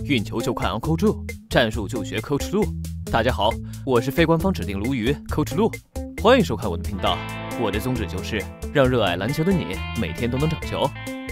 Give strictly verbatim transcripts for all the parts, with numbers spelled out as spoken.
运球就看 Uncle Joe， 战术就学 Coach Lu。大家好，我是非官方指定鲈鱼 Coach Lu， 欢迎收看我的频道。我的宗旨就是让热爱篮球的你每天都能长球。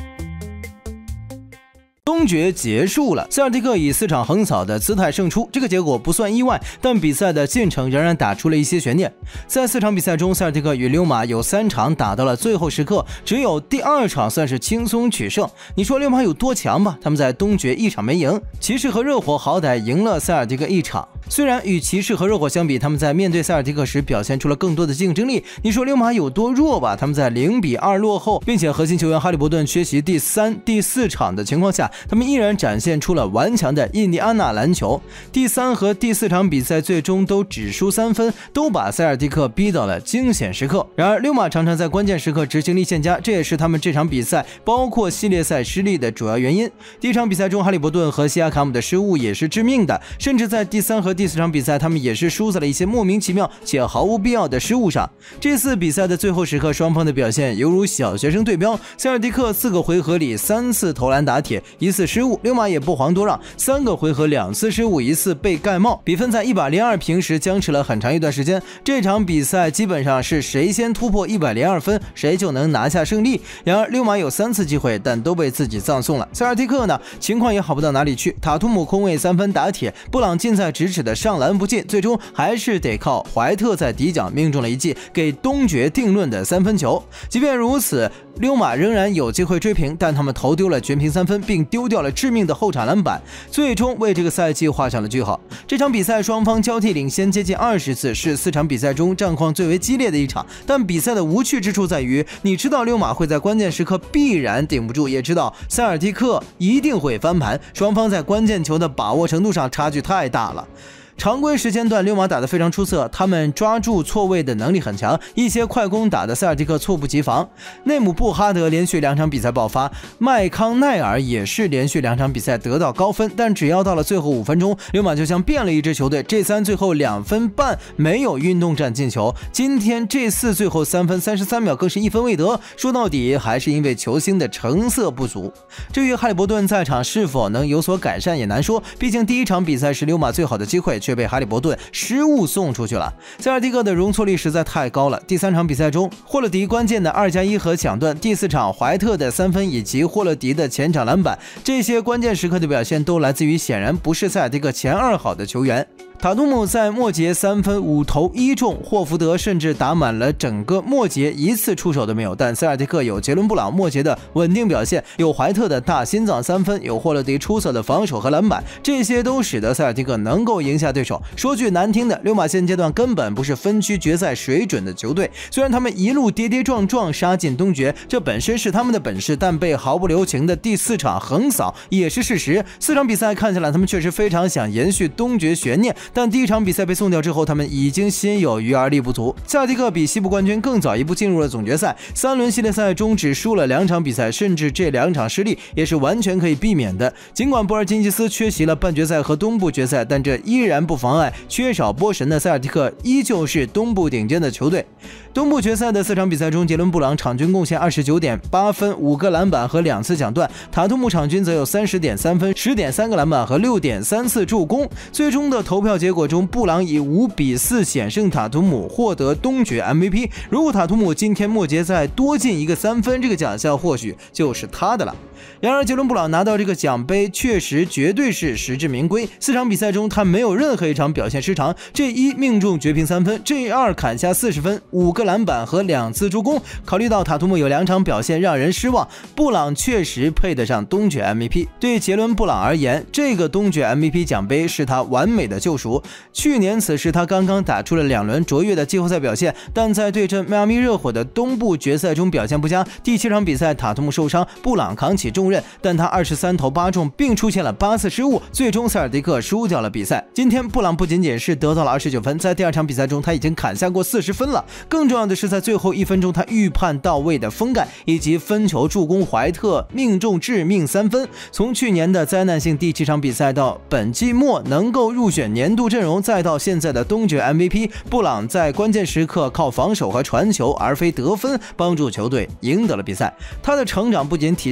东决结束了，塞尔蒂克以四场横扫的姿态胜出，这个结果不算意外，但比赛的进程仍然打出了一些悬念。在四场比赛中，塞尔蒂克与溜马有三场打到了最后时刻，只有第二场算是轻松取胜。你说溜马有多强吧？他们在东决一场没赢，骑士和热火好歹赢了塞尔蒂克一场。虽然与骑士和热火相比，他们在面对塞尔蒂克时表现出了更多的竞争力。你说溜马有多弱吧？他们在零比二落后，并且核心球员哈利伯顿缺席第三、第四场的情况下，他们依然展现出了顽强的印第安纳篮球。第三和第四场比赛最终都只输三分，都把塞尔蒂克逼到了惊险时刻。然而溜马常常在关键时刻执行力欠佳，这也是他们这场比赛包括系列赛失利的主要原因。第一场比赛中，哈利伯顿和西亚卡姆的失误也是致命的，甚至在第三和第四场比赛，他们也是输在了一些莫名其妙且毫无必要的失误上。这次比赛的最后时刻，双方的表现犹如小学生对标。塞尔蒂克四个回合里三次投篮打铁，一次失误，溜马也不遑多让，三个回合两次失误，一次被盖帽，比分在一百零二平时僵持了很长一段时间。这场比赛基本上是谁先突破一百零二分，谁就能拿下胜利。然而溜马有三次机会，但都被自己葬送了。塞尔蒂克呢，情况也好不到哪里去，塔图姆空位三分打铁，布朗近在咫尺的上篮不进，最终还是得靠怀特在底角命中了一记给东决定论的三分球。即便如此，溜马仍然有机会追平，但他们投丢了全平三分，并丢掉了致命的后场篮板，最终为这个赛季画上了句号。这场比赛双方交替领先接近二十次，是四场比赛中战况最为激烈的一场。但比赛的无趣之处在于，你知道溜马会在关键时刻必然顶不住，也知道塞尔蒂克一定会翻盘，双方在关键球的把握程度上差距太大了。常规时间段，溜马打得非常出色，他们抓住错位的能力很强，一些快攻打得塞尔蒂克猝不及防。内姆布哈德连续两场比赛爆发，麦康奈尔也是连续两场比赛得到高分，但只要到了最后五分钟，溜马就像变了一支球队。这三最后两分半没有运动战进球，今天这四最后三分三十三秒更是一分未得，说到底还是因为球星的成色不足。至于哈利伯顿在场是否能有所改善也难说，毕竟第一场比赛是溜马最好的机会，却被哈利伯顿失误送出去了。塞尔蒂克的容错率实在太高了。第三场比赛中，霍勒迪关键的二加一和抢断，第四场怀特的三分以及霍勒迪的前场篮板，这些关键时刻的表现都来自于显然不是塞尔蒂克前二好的球员。塔图姆在末节三分五投一中，霍福德甚至打满了整个末节，一次出手都没有。但塞尔蒂克有杰伦布朗末节的稳定表现，有怀特的大心脏三分，有霍勒迪出色的防守和篮板，这些都使得塞尔蒂克能够赢下对手。说句难听的，溜马现阶段根本不是分区决赛水准的球队，虽然他们一路跌跌撞撞杀进东决，这本身是他们的本事，但被毫不留情的第四场横扫也是事实。四场比赛看起来他们确实非常想延续东决悬念，但第一场比赛被送掉之后，他们已经心有余而力不足。塞尔蒂克比西部冠军更早一步进入了总决赛，三轮系列赛中只输了两场比赛，甚至这两场失利也是完全可以避免的。尽管波尔津吉斯缺席了半决赛和东部决赛，但这依然不妨碍缺少波神的塞尔蒂克依旧是东部顶尖的球队。东部决赛的四场比赛中，杰伦布朗场均贡献二十九点八分、五个篮板和两次抢断，塔图姆场均则有三十点三分、十点三个篮板和六点三次助攻。最终的投票结果中，布朗以五比四险胜塔图姆，获得东决 M V P。如果塔图姆今天末节再多进一个三分，这个奖项或许就是他的了。然而杰伦布朗拿到这个奖杯确实绝对是实至名归，四场比赛中他没有任何一场表现失常，这一命中绝平三分，这二砍下四十分，五个篮板和两次助攻。考虑到塔图姆有两场表现让人失望，布朗确实配得上东决 M V P。 对杰伦布朗而言，这个东决 M V P 奖杯是他完美的救赎。去年此时他刚刚打出了两轮卓越的季后赛表现，但在对阵迈阿密热火的东部决赛中表现不佳。第七场比赛塔图姆受伤，布朗扛起重任，但他二十三投八中，并出现了八次失误，最终塞尔蒂克输掉了比赛。今天布朗不仅仅是得到了二十九分，在第二场比赛中他已经砍下过四十分了，更重要的是在最后一分钟他预判到位的封盖以及分球助攻怀特命中致命三分。从去年的灾难性第七场比赛到本季末能够入选年度阵容，再到现在的东决 M V P， 布朗在关键时刻靠防守和传球而非得分帮助球队赢得了比赛。他的成长不仅体现在场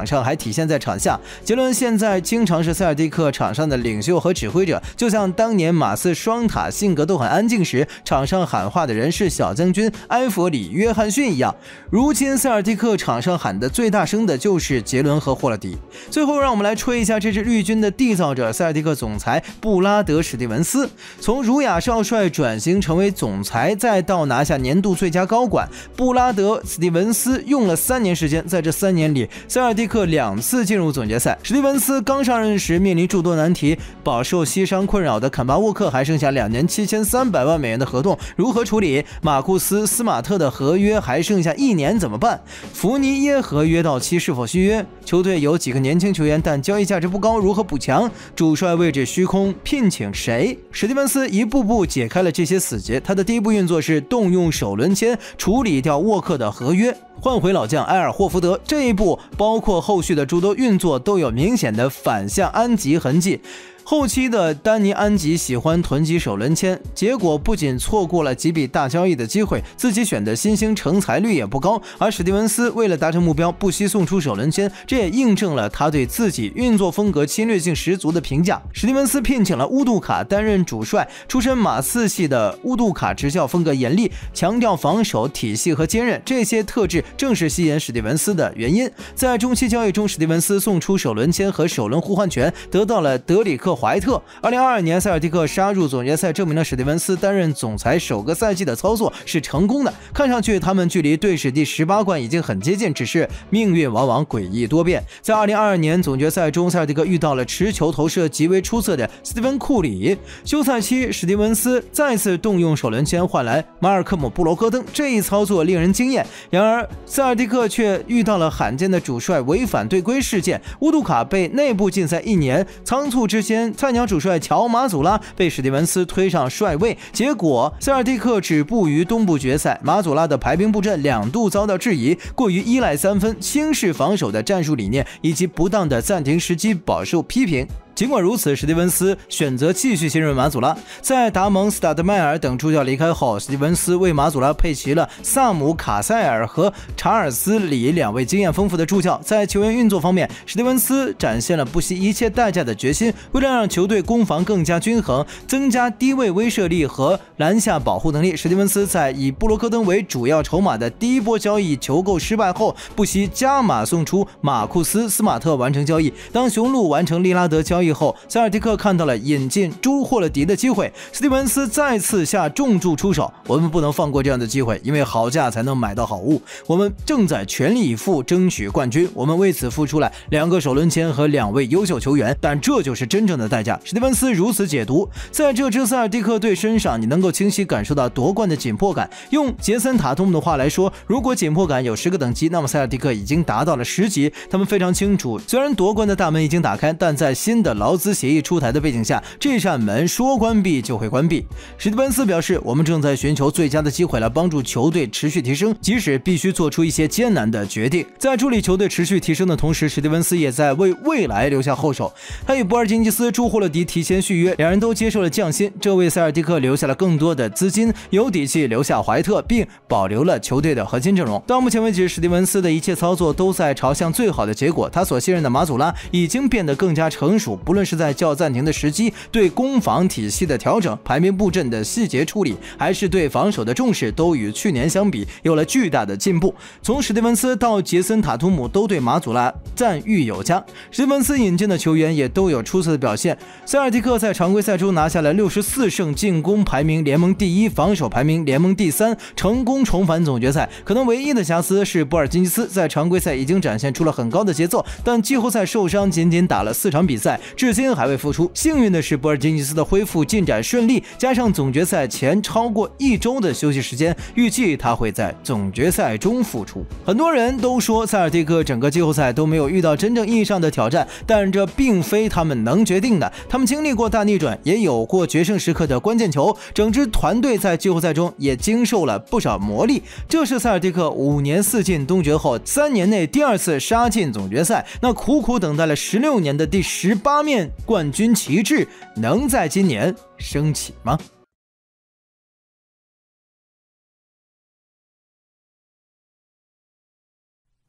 场上，还体现在场下。杰伦现在经常是塞尔蒂克场上的领袖和指挥者，就像当年马刺双塔性格都很安静时，场上喊话的人是小将军埃弗里·约翰逊一样。如今塞尔蒂克场上喊的最大声的就是杰伦和霍勒迪。最后让我们来吹一下这支绿军的缔造者塞尔蒂克总裁布拉德·史蒂文斯。从儒雅少帅转型成为总裁，再到拿下年度最佳高管，布拉德·史蒂文斯用了三年时间。在这三年里，塞尔蒂克两次进入总决赛。史蒂文斯刚上任时面临诸多难题，饱受膝伤困扰的坎巴沃克还剩下两年七千三百万美元的合同，如何处理？马库斯·斯马特的合约还剩下一年怎么办？福尼耶合约到期是否续约？球队有几个年轻球员，但交易价值不高，如何补强？主帅位置虚空，聘请谁？史蒂文斯一步步解开了这些死结。他的第一步运作是动用首轮签处理掉沃克的合约，换回老将埃尔霍福德。这一步包括后续的诸多运作都有明显的反向安吉痕迹。后期的丹尼安吉喜欢囤积首轮签，结果不仅错过了几笔大交易的机会，自己选的新星成才率也不高。而史蒂文斯为了达成目标，不惜送出首轮签，这也印证了他对自己运作风格侵略性十足的评价。史蒂文斯聘请了乌杜卡担任主帅，出身马刺系的乌杜卡执教风格严厉，强调防守体系和坚韧，这些特质正是吸引史蒂文斯的原因。在中期交易中，史蒂文斯送出首轮签和首轮互换权，得到了德里克怀特。二零二二年塞尔蒂克杀入总决赛，证明了史蒂文斯担任总裁首个赛季的操作是成功的。看上去他们距离队史第十八冠已经很接近，只是命运往往诡异多变。在二零二二年总决赛中，塞尔蒂克遇到了持球投射极为出色的斯蒂芬库里。休赛期，史蒂文斯再次动用首轮签换来马尔科姆布罗戈登，这一操作令人惊艳。然而塞尔蒂克却遇到了罕见的主帅违反队规事件，乌杜卡被内部禁赛一年。仓促之间，菜鸟主帅乔马祖拉被史蒂文斯推上帅位，结果塞尔蒂克止步于东部决赛。马祖拉的排兵布阵两度遭到质疑，过于依赖三分、轻视防守的战术理念，以及不当的暂停时机饱受批评。尽管如此，史蒂文斯选择继续信任马祖拉。在达蒙·斯塔德迈尔等助教离开后，史蒂文斯为马祖拉配齐了萨姆·卡塞尔和查尔斯·里两位经验丰富的助教。在球员运作方面，史蒂文斯展现了不惜一切代价的决心。为了让球队攻防更加均衡，增加低位威慑力和篮下保护能力，史蒂文斯在以布罗科登为主要筹码的第一波交易求购失败后，不惜加码送出马库斯·斯马特完成交易。当雄鹿完成利拉德交易后，塞尔蒂克看到了引进朱霍勒迪的机会，史蒂文斯再次下重注出手。我们不能放过这样的机会，因为好价才能买到好物。我们正在全力以赴争取冠军，我们为此付出了两个首轮签和两位优秀球员，但这就是真正的代价。史蒂文斯如此解读，在这支塞尔蒂克队身上，你能够清晰感受到夺冠的紧迫感。用杰森塔图姆的话来说，如果紧迫感有十个等级，那么塞尔蒂克已经达到了十级。他们非常清楚，虽然夺冠的大门已经打开，但在新的劳资协议出台的背景下，这扇门说关闭就会关闭。史蒂文斯表示，我们正在寻求最佳的机会来帮助球队持续提升，即使必须做出一些艰难的决定。在助力球队持续提升的同时，史蒂文斯也在为未来留下后手。他与博尔津吉斯、朱霍勒迪提前续约，两人都接受了降薪，这为塞尔蒂克留下了更多的资金，有底气留下怀特，并保留了球队的核心阵容。到目前为止，史蒂文斯的一切操作都在朝向最好的结果。他所信任的马祖拉已经变得更加成熟，不论是在叫暂停的时机、对攻防体系的调整、排兵布阵的细节处理，还是对防守的重视，都与去年相比有了巨大的进步。从史蒂文斯到杰森塔图姆都对马祖拉赞誉有加，史蒂文斯引进的球员也都有出色的表现。塞尔蒂克在常规赛中拿下了六十四胜，进攻排名联盟第一，防守排名联盟第三，成功重返总决赛。可能唯一的瑕疵是波尔津吉斯在常规赛已经展现出了很高的节奏，但季后赛受伤，仅仅打了四场比赛，至今还未复出。幸运的是，波尔津吉斯的恢复进展顺利，加上总决赛前超过一周的休息时间，预计他会在总决赛中复出。很多人都说塞尔蒂克整个季后赛都没有遇到真正意义上的挑战，但这并非他们能决定的。他们经历过大逆转，也有过决胜时刻的关键球，整支团队在季后赛中也经受了不少磨砺。这是塞尔蒂克五年四进东决后三年内第二次杀进总决赛，那苦苦等待了十六年的第十八面冠军旗帜能在今年升起吗？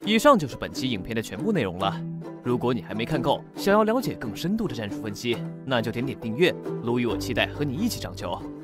以上就是本期影片的全部内容了。如果你还没看够，想要了解更深度的战术分析，那就点点订阅。卢宇我期待和你一起涨球。